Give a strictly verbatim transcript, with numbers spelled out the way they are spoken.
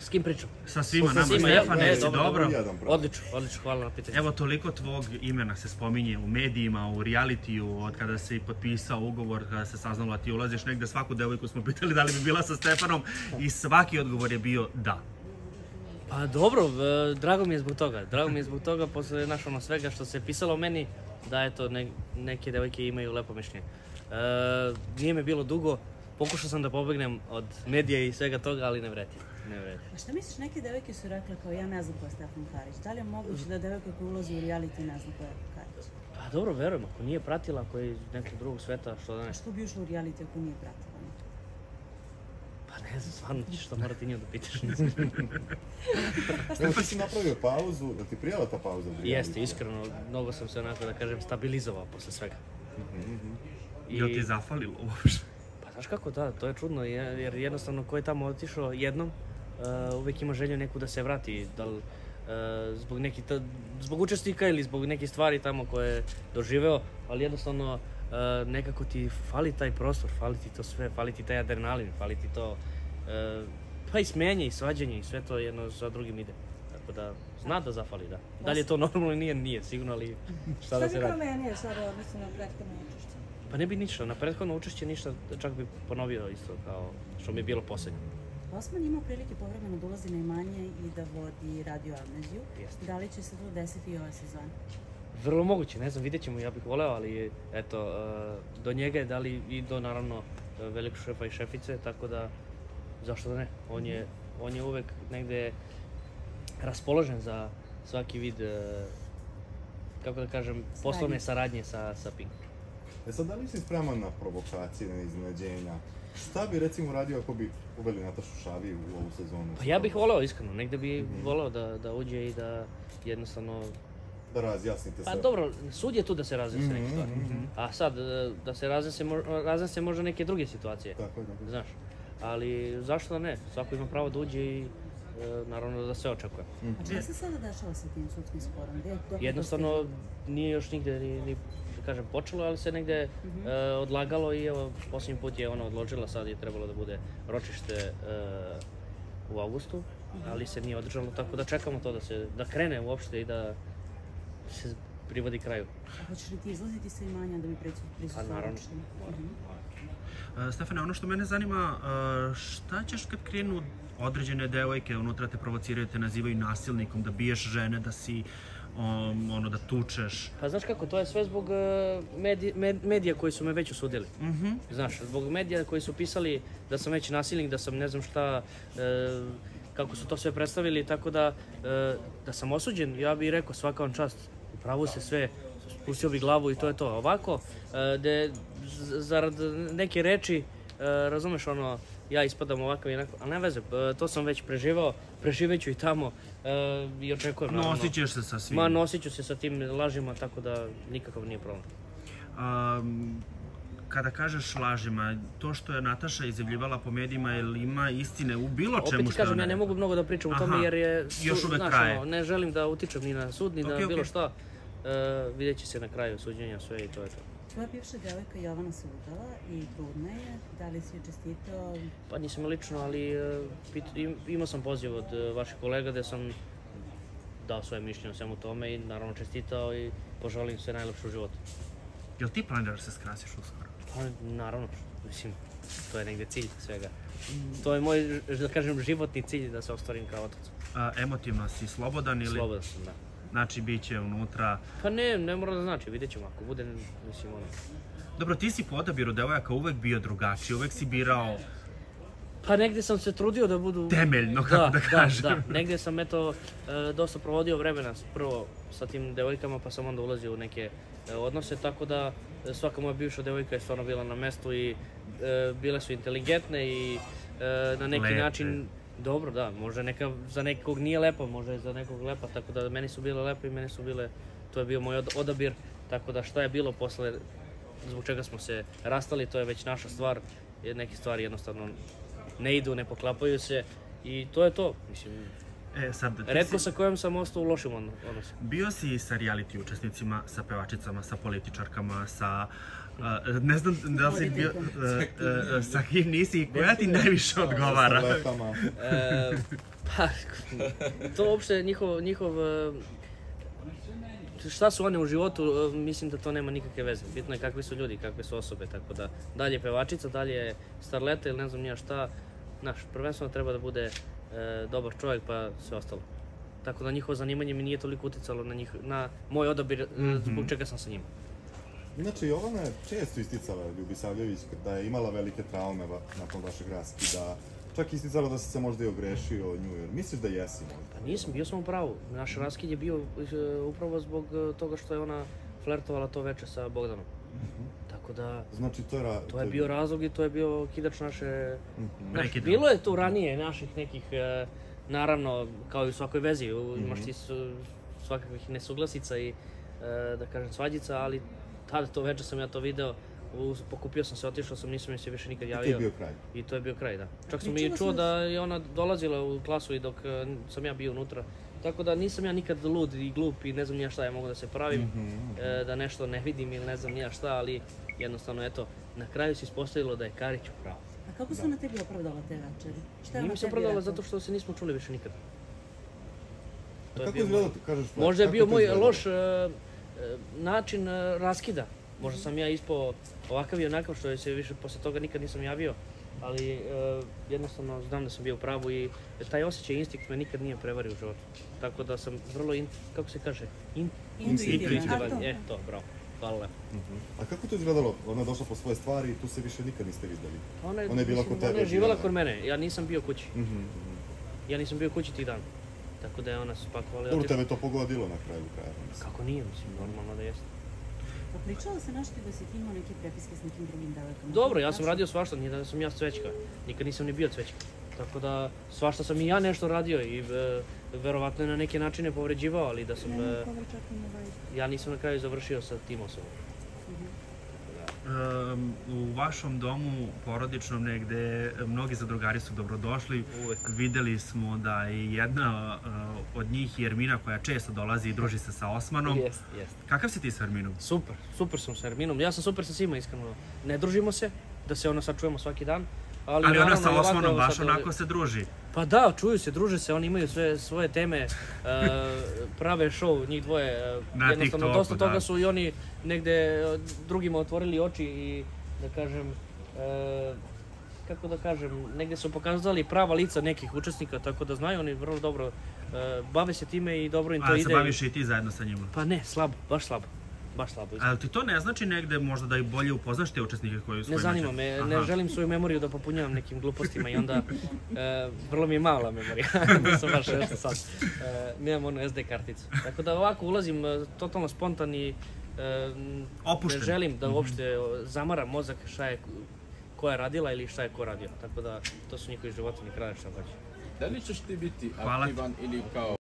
S kim pričam? Sa svima Sa nama, svima, Stefane, ja, jesi dobro, dobro? Odlično, odlično, hvala na pitanju. Evo, toliko tvog imena se spominje u medijima, u realitiju, od kada si potpisao ugovor, kada se saznalo da ti ulaziš negde, svaku devojku smo pitali da li bi bila sa Stefanom i svaki odgovor je bio da. Pa dobro, e, drago mi je zbog toga, drago mi je zbog toga posle naš ono svega što se pisalo o meni, da eto ne, neke devojke imaju lepo mišljenje. E, nije me bilo dugo, pokušao sam da pobegnem od medija i svega toga, ali ne vredi. Ne vredi. A šta misliš, neke devojke su rekle kao ja ne znam ko je Stefan Karić. Da li je moguće da devojka koja ulazi u reality ne zna ko je Karić? Pa dobro, verujem, ako nije pratila, ako je iz nekog drugog sveta, što da ne. A što bi ušla u reality ako nije pratila? Pa ne znam, stvarno ti što mora ti nju da pitaš. Evo ti si napravio pauzu, da ti prijela ta pauza? Jeste, iskreno, mnogo sam se onako da kažem stabilizovao posle svega. I... Jel ti zafalilo uopšte? Pa znaš kako, da, to je čudno, jer jednostavno ko je tamo otišao jednom, uh, uvek ima želju neku da se vrati, da li uh, zbog, neki, ta, zbog učesnika ili zbog nekih stvari tamo koje je doživeo, ali jednostavno uh, nekako ti fali taj prostor, fali ti to sve, fali ti taj adrenalin, fali ti to, uh, pa i smenje i svađanje i sve to jedno za drugim ide. Tako da, zna da zafali, da. Da li je to normalno ili nije, nije sigurno, ali šta da se radi. Šta bi promenio sada odnosno na prethodno učešće? Pa ne bi ništa, na prethodno učešće ništa, čak bi ponovio isto kao što mi je bilo poslednje. Osman imao prilike povremeno da ulazi na imanje i da vodi Radio Amneziju. Jeste. Da li će se to desiti i ove sezone? Vrlo moguće, ne znam, vidjet ćemo, ja bih voleo, ali eto, do njega je dali i do naravno velikog šefa i šefice, tako da zašto da ne, on je, on je uvek negde raspoložen za svaki vid, kako da kažem, poslovne saradnje sa, sa Pink. E sad, da li si spreman na provokacije, na iznenađenja? Šta bi recimo radio ako bi uveli Natašu Šavi u ovu sezonu? Pa ja bih voleo, iskreno, negde bi mm-hmm. voleo da, da uđe i da jednostavno... Da razjasnite pa, sve. Pa dobro, sud je tu da se razjasne neke stvari. Mm-hmm. A sad, da se razjasne, razjasne možda neke druge situacije. Tako je, tako je. Znaš, ali zašto da ne? Svako ima pravo da uđe i naravno da sve očekuje. A šta se sada dešava sa tim sudskim sporom? Jednostavno nije još nigde ni, ni kažem, počelo, ali se negde mm-hmm. uh, odlagalo i evo, posljednji put je ona odložila, sad je trebalo da bude ročište uh, u avgustu, mm-hmm. ali se nije održalo, tako da čekamo to da se, da krene uopšte i da se privodi kraju. A hoćeš li ti izlaziti sa imanja da bi prisustvovao? Pa naravno. Mm-hmm. uh, Stefane, ono što mene zanima, uh, šta ćeš kad krenu određene devojke, unutra te provociraju, te nazivaju nasilnikom, da biješ žene, da si Um, ono, da tučeš. Pa znaš kako, to je sve zbog uh, medija, med, medija koji su me već osudili. Mm-hmm. Znaš, zbog medija koji su pisali da sam već nasilnik, da sam ne znam šta, uh, kako su to sve predstavili, tako da, uh, da sam osuđen, ja bih rekao svaka vam čast, u pravu se sve, spustio bih glavu i to je to. Ovako, uh, de, zarad neke reči, uh, razumeš ono, ja ispadam ovakav i onako, ali ne veze, to sam već preživao, preživet ću i tamo e, i očekujem naravno. Nosit ćeš se sa svim. Ma, nosit ću se sa tim lažima, tako da nikakav nije problem. Um, kada kažeš lažima, to što je Nataša izjavljivala po medijima, je ima istine u bilo čemu što je ona... Opet ti kažem, ja ne mogu mnogo da pričam o tome jer je... Su, još uvek znaš, traje. Ono, ne želim da utičem ni na sud, ni okay, na bilo okay. šta. E, vidjet će se na kraju suđenja sve i to je to. Tvoja bivša devojka Jovana se udala i trudna je. Da li si joj čestitao? Pa nisam lično, ali uh, imao sam poziv od uh, vaših kolega gde sam dao svoje mišljenje o svemu tome i naravno čestitao i poželim sve najlepše u životu. Jel ti planiraš se skrasiš uskoro? Pa naravno, mislim, to je negde cilj svega. To je moj, da kažem, životni cilj da se ostvarim kao otac. A, emotivno si slobodan ili? Slobodan sam, da. Znači, bit će unutra... Pa ne, ne mora da znači, vidjet ćemo, ako bude, mislim, ono... Dobro, ti si po odabiru devojaka uvek bio drugačiji, uvek si birao... Pa negde sam se trudio da budu... Temeljno, kako da, da kažem. Da, da, negde sam, eto, dosta provodio vremena, prvo sa tim devojkama, pa sam onda ulazio u neke odnose, tako da svaka moja bivša devojka je stvarno bila na mestu i e, bile su inteligentne i e, na neki Lepe. način... Dobro, da, možda neka, za nekog nije lepa, možda je za nekog lepa, tako da meni su bile lepe i meni su bile, to je bio moj odabir, tako da šta je bilo posle, zbog čega smo se rastali, to je već naša stvar, jer neke stvari jednostavno ne idu, ne poklapaju se i to je to, mislim, e, sad, retko si... sa kojom sam ostao u lošim odnosima. Bio si sa reality učesnicima, sa pevačicama, sa političarkama, sa... Uh, ne znam da li si bio... Uh, uh, sa kim nisi i koja ti najviše odgovara? e, pa Pa, to uopšte njihov, njihov, šta su oni u životu, mislim da to nema nikakve veze. Bitno je kakvi su ljudi, kakve su osobe, tako da dalje je pevačica, dalje je starleta ili ne znam nija šta. Znaš, prvenstveno treba da bude e, dobar čovjek pa sve ostalo. Tako da njihovo zanimanje mi nije toliko uticalo na, njih, na moj odabir mm-hmm. zbog čega sam sa njima. Znači, Jovana je često isticala, Ljubisavljević, da je imala velike traume nakon vašeg raskida. Čak isticala da si se možda i ogrešio o nju, jer misliš da jesi možda? Pa nisam, bio sam u pravu. Naš raskid je bio upravo zbog toga što je ona flertovala to veče sa Bogdanom. Mm-hmm. Tako da, znači, to, je ra... to je bio razlog i to je bio kidač naše... Mm-hmm. Naš, bilo je tu ranije naših nekih, e, naravno, kao i u svakoj vezi, mm-hmm. imaš ti su, svakakvih nesuglasica i, e, da kažem, svađica, ali tada to veče sam ja to video, u, pokupio sam se, otišao sam, nisam mi se više nikad javio. I to je bio kraj. I to je bio kraj, da. Čak sam i čuo da je ona dolazila u klasu i dok e, sam ja bio unutra. Tako da nisam ja nikad lud i glup i ne znam nija šta ja mogu da se pravim, mm-hmm. e, da nešto ne vidim ili ne znam nija šta, ali jednostavno, eto, na kraju se ispostavilo da je Karić u pravu. A kako su na tebi opravdala te večeri? Šta je Nije mi se opravdala zato što se nismo čuli više nikad. To je kako izgleda, kažeš, možda je bio moj izgleda? loš uh, način uh, raskida. Možda sam ja ispao ovakav i onakav što se više posle toga nikad nisam javio. Ali uh, jednostavno znam da sam bio u pravu i taj osjećaj, instinkt me nikad nije prevario u životu. Tako da sam vrlo, in, kako se kaže, in, intuitivan. E, to, bravo. Hvala lepo. Uh-huh. A kako to izgledalo? Ona je došla po svoje stvari i tu se više nikad niste vidjeli? Ona je, ona je bila kod tebe? Ona je živala kod mene, ja nisam bio kući. Uh-huh. Ja nisam bio kući tih dana. Tako da je ona spakovala. Dobro, tebe to pogodilo na kraju kraja. Kako nije, mislim, normalno da jeste. Pa pričalo se nešto da si ti imao neke prepiske s nekim drugim devojkama? Dobro, ja sam radio svašta, nije da sam ja cvećka. Nikad nisam ni bio cvećka. Tako da svašta sam i ja nešto radio i e, verovatno je na neke načine povređivao, ali da sam... E, ja nisam na kraju završio sa tim osobom. Um, u vašom domu porodičnom negde mnogi zadrugari su dobrodošli. Uvek. Videli smo da je jedna uh, od njih Jermina koja često dolazi i druži se sa Osmanom. Jest, jest. Kakav si ti sa Jerminom? Super, super sam sa Jerminom. Ja sam super sa svima, iskreno. Ne družimo se, da se ono sačujemo svaki dan. Ali, ali ona sa Osmanom baš onako se druži. Pa da, čuju se, druže se, oni imaju sve svoje teme, uh, prave show, njih dvoje. Uh, Na jednostavno, TikToku, dosta da. toga su i oni negde drugima otvorili oči i, da kažem, uh, kako da kažem, negde su pokazali prava lica nekih učesnika, tako da znaju oni vrlo dobro, uh, bave se time i dobro im to A, ide. A se baviš i ti zajedno sa njima? Pa ne, slabo, baš slabo. Baš slabo. Ali ti to ne znači negde možda da i bolje upoznaš te učesnike koji su... Ne zanima me, ne želim svoju memoriju da popunjavam nekim glupostima i onda e, vrlo mi je mala memorija, nisam baš nešto sad. E, nemam onu es de karticu. Tako da ovako ulazim totalno spontan i e, ne želim da uopšte zamaram mozak šta je ko je radila ili šta je ko radio. Tako da to su njihovi životni krajevi šta hoće. Da li ćeš ti biti aktivan ili kao